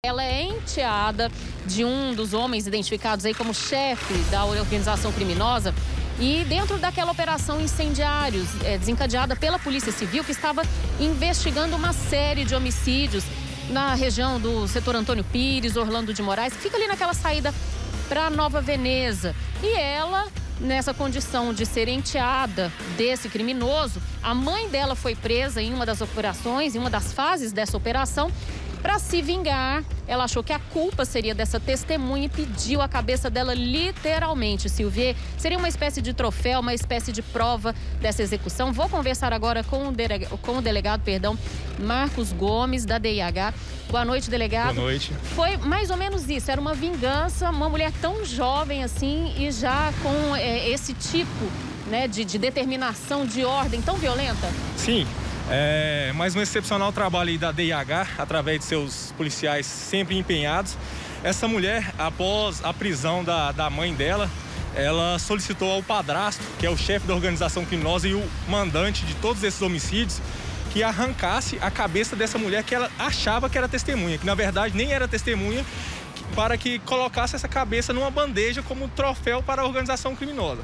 Ela é enteada de um dos homens identificados aí como chefe da organização criminosa e dentro daquela operação Incendiários, desencadeada pela Polícia Civil, que estava investigando uma série de homicídios na região do setor Antônio Pires, Orlando de Moraes, que fica ali naquela saída para Nova Veneza. E ela, nessa condição de ser enteada desse criminoso, a mãe dela foi presa em uma das operações, em uma das fases dessa operação. Para se vingar, ela achou que a culpa seria dessa testemunha e pediu a cabeça dela literalmente, Silvia. Seria uma espécie de troféu, uma espécie de prova dessa execução. Vou conversar agora com o delegado, Marcos Gomes, da DIH. Boa noite, delegado. Boa noite. Foi mais ou menos isso, era uma vingança, uma mulher tão jovem assim e já com esse tipo, né, de determinação, de ordem tão violenta? Sim. Mais um excepcional trabalho aí da DIH, através de seus policiais sempre empenhados. Essa mulher, após a prisão da mãe dela, ela solicitou ao padrasto, que é o chefe da organização criminosa e o mandante de todos esses homicídios, que arrancasse a cabeça dessa mulher que ela achava que era testemunha, que na verdade nem era testemunha, para que colocasse essa cabeça numa bandeja como troféu para a organização criminosa.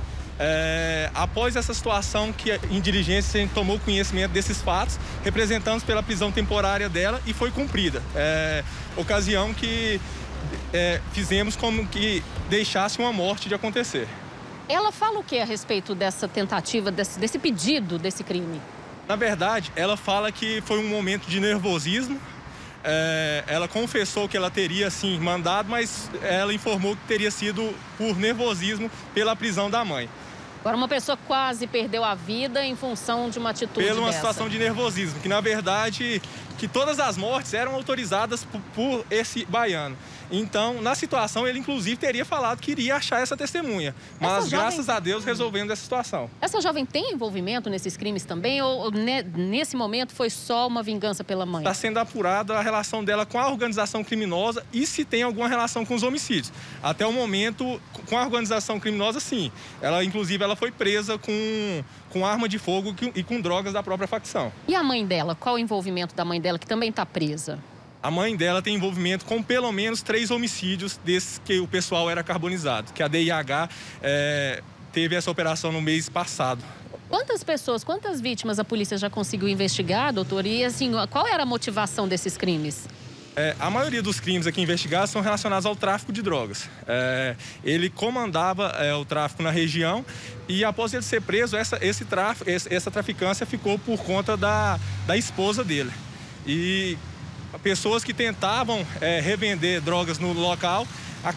Após essa situação que em diligência a gente tomou conhecimento desses fatos, representamos pela prisão temporária dela e foi cumprida. Ocasião que fizemos como que deixasse uma morte de acontecer. Ela fala o que a respeito dessa tentativa, desse pedido, desse crime? Na verdade, ela fala que foi um momento de nervosismo. Ela confessou que ela teria, sim, mandado, mas ela informou que teria sido por nervosismo pela prisão da mãe. Agora, uma pessoa quase perdeu a vida em função de uma atitude Pela uma dessa. situação de nervosismo, que na verdade, que todas as mortes eram autorizadas por esse baiano. Então, na situação, ele inclusive teria falado que iria achar essa testemunha. Mas, graças a Deus, resolvendo essa situação. Essa jovem tem envolvimento nesses crimes também? Ou nesse momento foi só uma vingança pela mãe? Está sendo apurada a relação dela com a organização criminosa e se tem alguma relação com os homicídios. Até o momento, com a organização criminosa, sim. Inclusive, ela foi presa com arma de fogo e com drogas da própria facção. E a mãe dela? Qual o envolvimento da mãe dela, que também está presa? A mãe dela tem envolvimento com pelo menos 3 homicídios desses que o pessoal era carbonizado, que a DIH teve essa operação no mês passado. Quantas vítimas a polícia já conseguiu investigar, doutor? E assim, qual era a motivação desses crimes? A maioria dos crimes aqui investigados são relacionados ao tráfico de drogas. Ele comandava o tráfico na região e após ele ser preso, essa traficância ficou por conta da esposa dele. E pessoas que tentavam revender drogas no local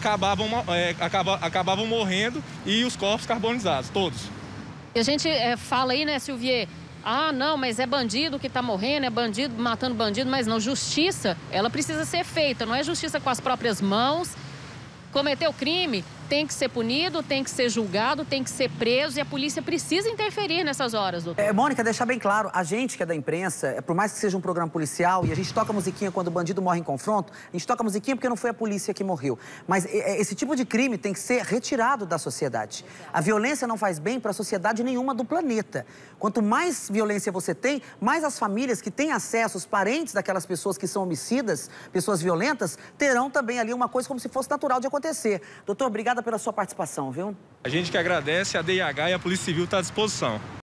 acabavam morrendo e os corpos carbonizados, todos. E a gente fala aí, né, Silvia? Ah, não, mas é bandido que tá morrendo, é bandido matando bandido, mas não, justiça, ela precisa ser feita, não é justiça com as próprias mãos. Cometeu crime, tem que ser punido, tem que ser julgado, tem que ser preso e a polícia precisa interferir nessas horas, doutor. Mônica, deixar bem claro, a gente que é da imprensa, por mais que seja um programa policial e a gente toca musiquinha quando o bandido morre em confronto, a gente toca musiquinha porque não foi a polícia que morreu. Mas esse tipo de crime tem que ser retirado da sociedade. A violência não faz bem para a sociedade nenhuma do planeta. Quanto mais violência você tem, mais as famílias que têm acesso, os parentes daquelas pessoas que são homicidas, pessoas violentas, terão também ali uma coisa como se fosse natural de acontecer. Doutor, obrigada pela sua participação, viu? A gente que agradece, a DIH e a Polícia Civil está à disposição.